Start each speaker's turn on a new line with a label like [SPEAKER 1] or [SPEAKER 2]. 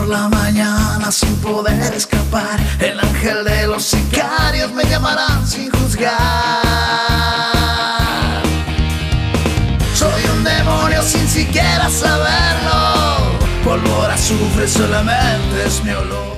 [SPEAKER 1] por la mañana sin poder escapar. El ángel de los sicarios me llamarán sin juzgar. Soy un demonio sin siquiera saberlo. Pólvora, azufre, solamente es mi olor.